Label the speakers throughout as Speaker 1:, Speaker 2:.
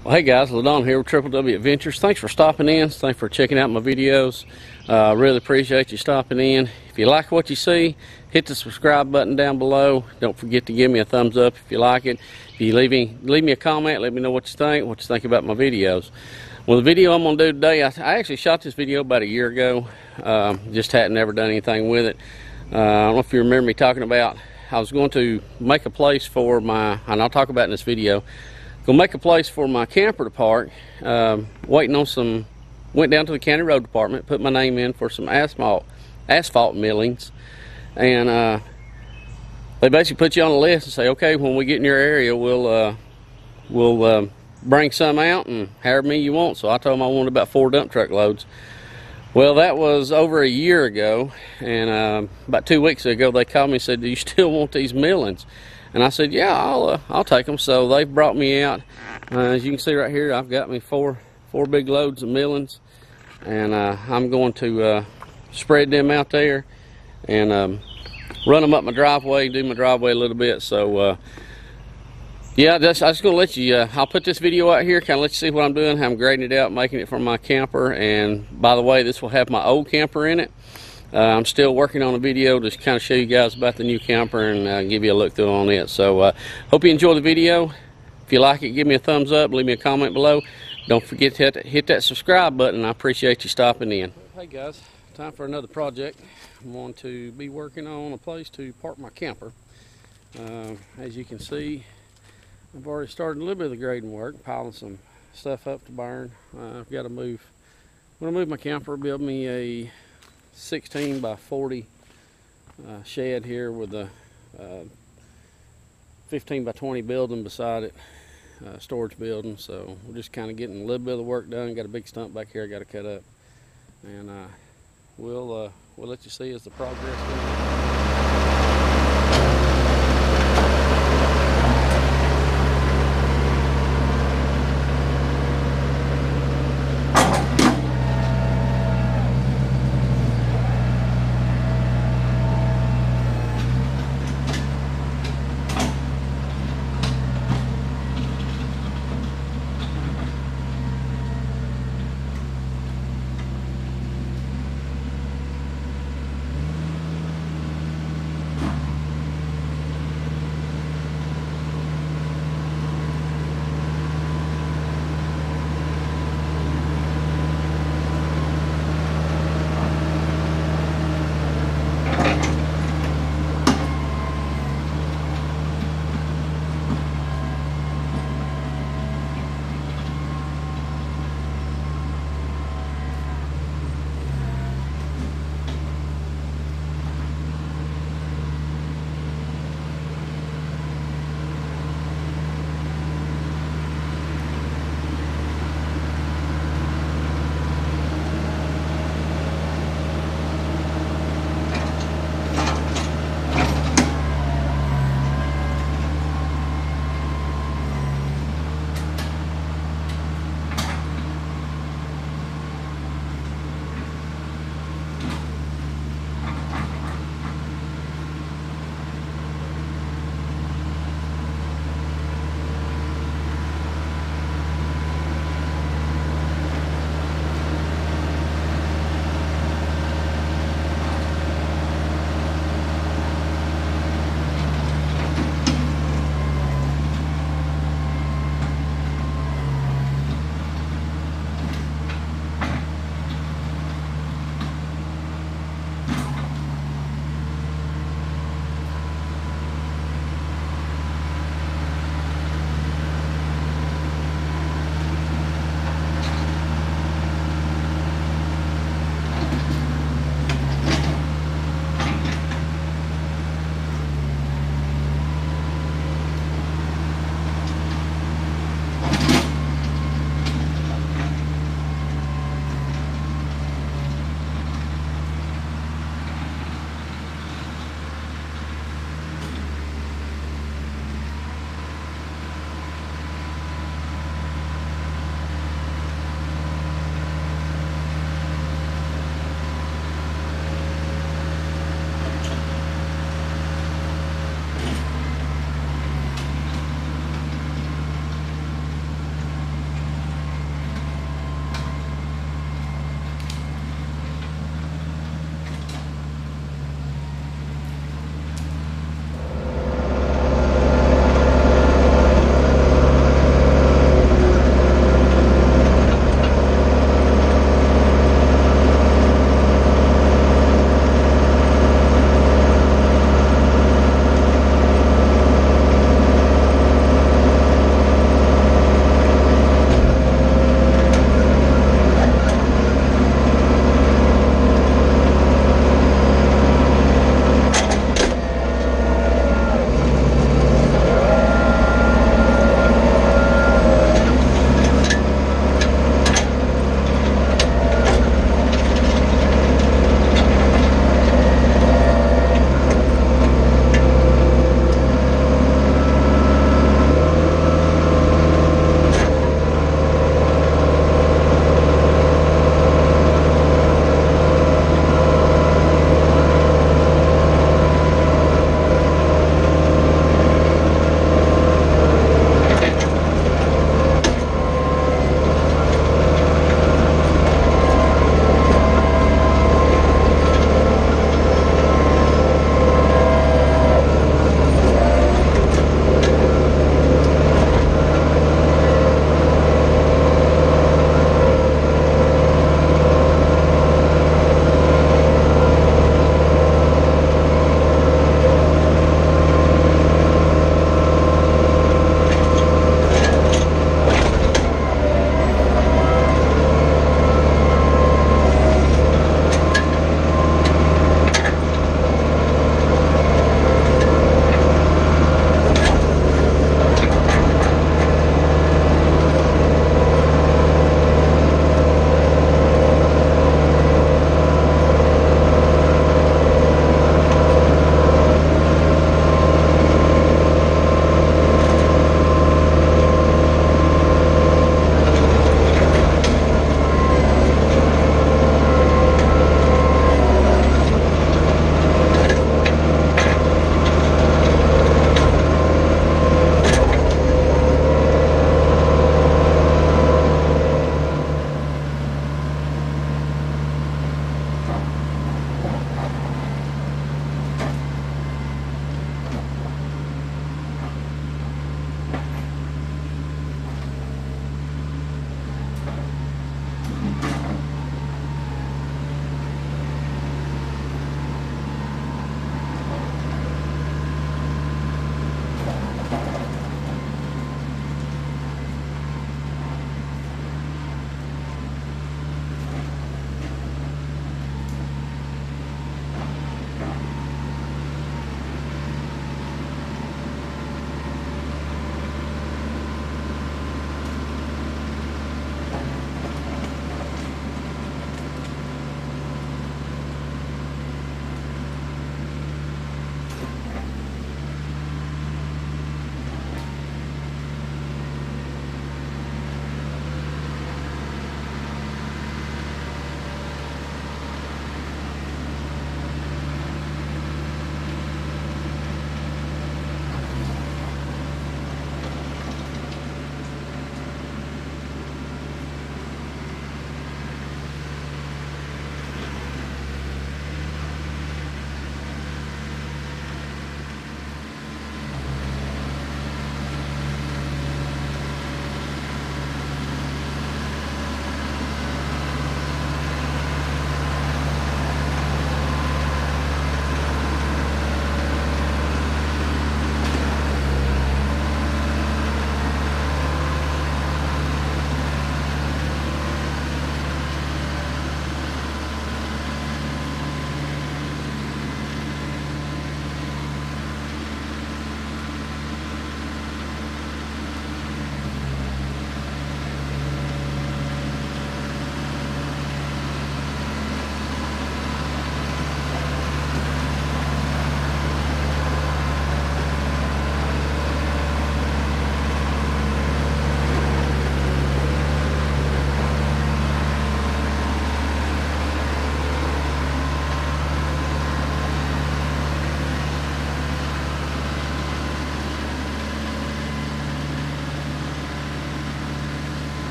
Speaker 1: Well, hey guys, LaDon here with Triple W Adventures. Thanks for stopping in. Thanks for checking out my videos. Really appreciate you stopping in. If you like what you see, hit the subscribe button down below. Don't forget to give me a thumbs up if you like it. If you leave me a comment, let me know what you think about my videos. Well, the video I'm going to do today, I actually shot this video about a year ago. Just hadn't ever done anything with it. I don't know if you remember me talking about I was going to make a place for my, and I'll talk about in this video, gonna make a place for my camper to park. Waiting on some, went down to the county road department, put my name in for some asphalt millings, and they basically put you on a list and say, okay, when we get in your area, we'll bring some out and however many you want. So I told them I wanted about 4 dump truck loads. Well, that was over a year ago, and about 2 weeks ago they called me and said, do you still want these millings? And I said, yeah, I'll take them. So they brought me out. As you can see right here, I've got me four big loads of millings, and I'm going to spread them out there and run them up my driveway, do my driveway a little bit. So yeah, I'm just gonna let you. I'll put this video out here, kind of let you see what I'm doing, how I'm grading it out, making it for my camper. And by the way, this will have my old camper in it. I'm still working on a video to kind of show you guys about the new camper and give you a look through on it. So hope you enjoy the video. If you like it, give me a thumbs up, leave me a comment below. Don't forget to hit that subscribe button. I appreciate you stopping in. Hey guys, time for another project. I'm going to be working on a place to park my camper. As you can see, I've already started a little bit of the grading work, piling some stuff up to burn. I've got to move. I'm going to move my camper, build me a 16 by 40 shed here with a 15 by 20 building beside it, storage building. So we're just kind of getting a little bit of the work done. Got a big stump back here I got to cut up, and we'll let you see as the progress goes on.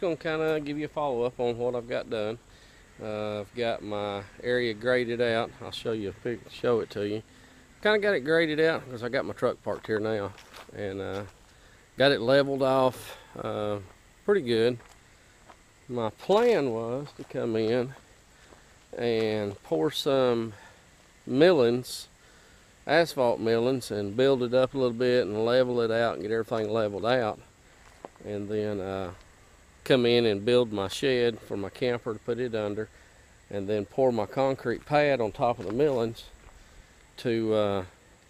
Speaker 1: gonna kind of give you a follow-up on what I've got done. I've got my area graded out. I'll show you show it to you. Kind of got it graded out because I got my truck parked here now, and got it leveled off pretty good. My plan was to come in and pour some millings, asphalt millings, and build it up a little bit and level it out and get everything leveled out, and then come in and build my shed for my camper to put it under, and then pour my concrete pad on top of the millings to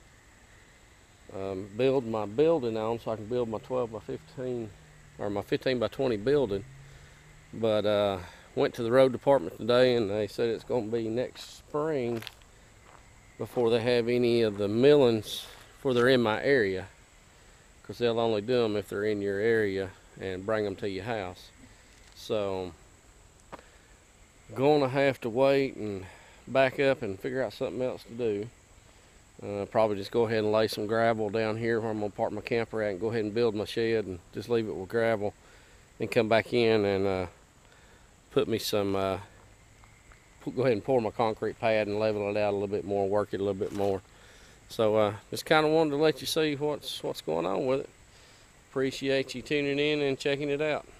Speaker 1: build my building on, so I can build my 12 by 15 or my 15 by 20 building. But went to the road department today, and they said it's going to be next spring before they have any of the millings for they're in my area, because they'll only do them if they're in your area and bring them to your house. So gonna have to wait and back up and figure out something else to do. Probably just go ahead and lay some gravel down here where I'm gonna park my camper at, and go ahead and build my shed and just leave it with gravel, then come back in and put me some go ahead and pour my concrete pad and level it out a little bit more, work it a little bit more. So just kind of wanted to let you see what's going on with it. Appreciate you tuning in and checking it out.